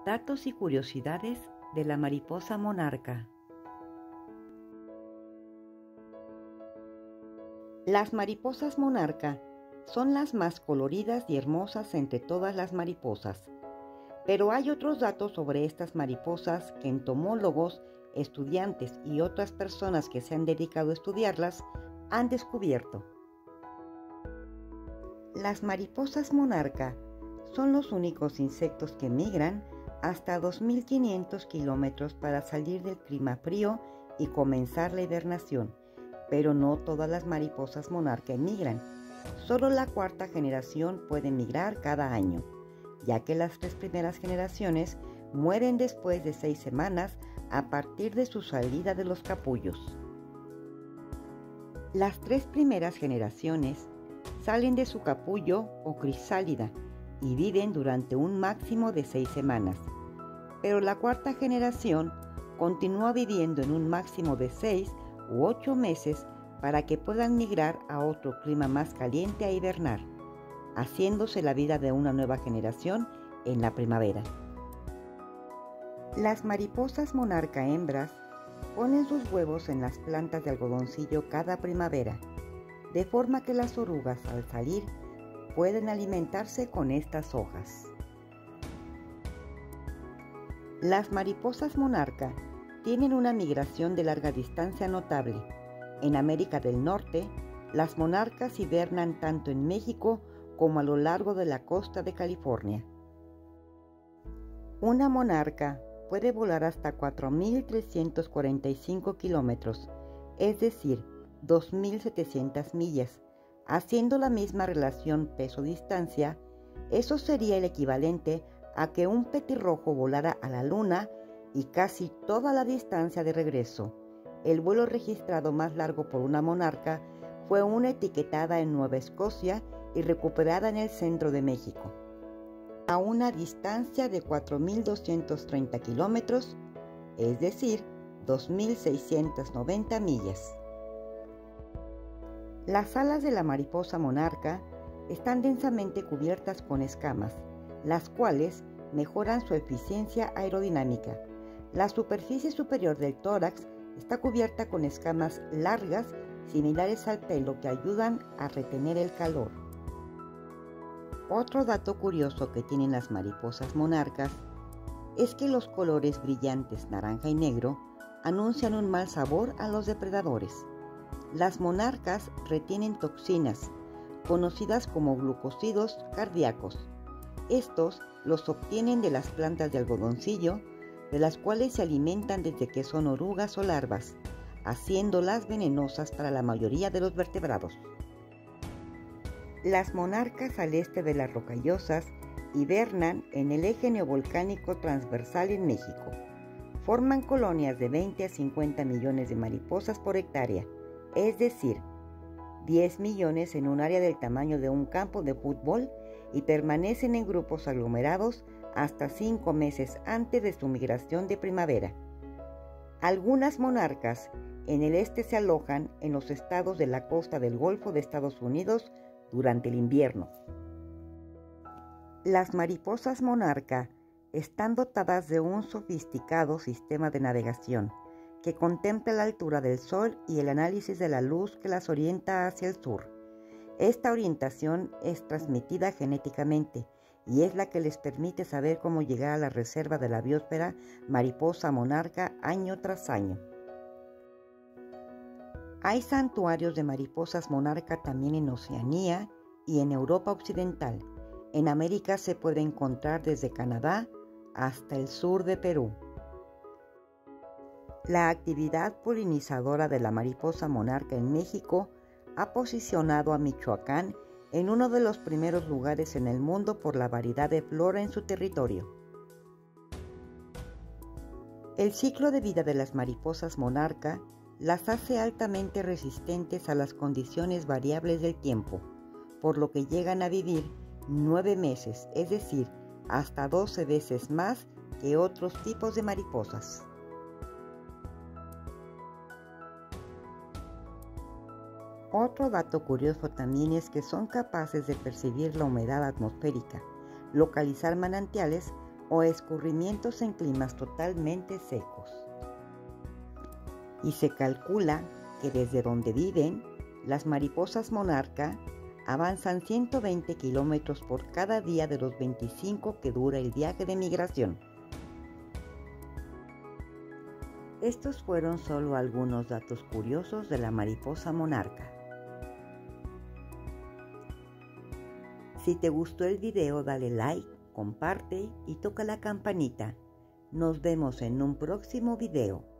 Datos y curiosidades de la mariposa monarca. Las mariposas monarca son las más coloridas y hermosas entre todas las mariposas. Pero hay otros datos sobre estas mariposas que entomólogos, estudiantes y otras personas que se han dedicado a estudiarlas han descubierto. Las mariposas monarca son los únicos insectos que migran hasta 2.500 kilómetros para salir del clima frío y comenzar la hibernación, pero no todas las mariposas monarca emigran. Solo la cuarta generación puede migrar cada año, ya que las 3 primeras generaciones mueren después de 6 semanas a partir de su salida de los capullos. Las 3 primeras generaciones salen de su capullo o crisálida y viven durante un máximo de 6 semanas, pero la cuarta generación continúa viviendo en un máximo de 6 u 8 meses para que puedan migrar a otro clima más caliente a hibernar, haciéndose la vida de una nueva generación en la primavera. Las mariposas monarca hembras ponen sus huevos en las plantas de algodoncillo cada primavera, de forma que las orugas al salir pueden alimentarse con estas hojas. Las mariposas monarca tienen una migración de larga distancia notable. En América del Norte, las monarcas hibernan tanto en México como a lo largo de la costa de California. Una monarca puede volar hasta 4.345 kilómetros, es decir, 2.700 millas, haciendo la misma relación peso-distancia. Eso sería el equivalente a que un petirrojo volara a la luna y casi toda la distancia de regreso. El vuelo registrado más largo por una monarca fue una etiquetada en Nueva Escocia y recuperada en el centro de México, a una distancia de 4.230 kilómetros, es decir, 2.690 millas. Las alas de la mariposa monarca están densamente cubiertas con escamas, las cuales mejoran su eficiencia aerodinámica. La superficie superior del tórax está cubierta con escamas largas similares al pelo que ayudan a retener el calor. Otro dato curioso que tienen las mariposas monarcas es que los colores brillantes naranja y negro anuncian un mal sabor a los depredadores. Las monarcas retienen toxinas, conocidas como glucósidos cardíacos. Estos los obtienen de las plantas de algodoncillo, de las cuales se alimentan desde que son orugas o larvas, haciéndolas venenosas para la mayoría de los vertebrados. Las monarcas al este de las Rocallosas hibernan en el eje neovolcánico transversal en México. Forman colonias de 20 a 50 millones de mariposas por hectárea, es decir, 10 millones en un área del tamaño de un campo de fútbol, y permanecen en grupos aglomerados hasta 5 meses antes de su migración de primavera. Algunas monarcas en el este se alojan en los estados de la costa del Golfo de Estados Unidos durante el invierno. Las mariposas monarca están dotadas de un sofisticado sistema de navegación que contempla la altura del Sol y el análisis de la luz que las orienta hacia el sur. Esta orientación es transmitida genéticamente y es la que les permite saber cómo llegar a la reserva de la biosfera mariposa monarca año tras año. Hay santuarios de mariposas monarca también en Oceanía y en Europa Occidental. En América se puede encontrar desde Canadá hasta el sur de Perú. La actividad polinizadora de la mariposa monarca en México ha posicionado a Michoacán en uno de los primeros lugares en el mundo por la variedad de flora en su territorio. El ciclo de vida de las mariposas monarca las hace altamente resistentes a las condiciones variables del tiempo, por lo que llegan a vivir 9 meses, es decir, hasta 12 veces más que otros tipos de mariposas. Otro dato curioso también es que son capaces de percibir la humedad atmosférica, localizar manantiales, o escurrimientos en climas totalmente secos. Y se calcula que desde donde viven, las mariposas monarca avanzan 120 kilómetros por cada día de los 25 que dura el viaje de migración. Estos fueron solo algunos datos curiosos de la mariposa monarca. Si te gustó el video, dale like, comparte y toca la campanita. Nos vemos en un próximo video.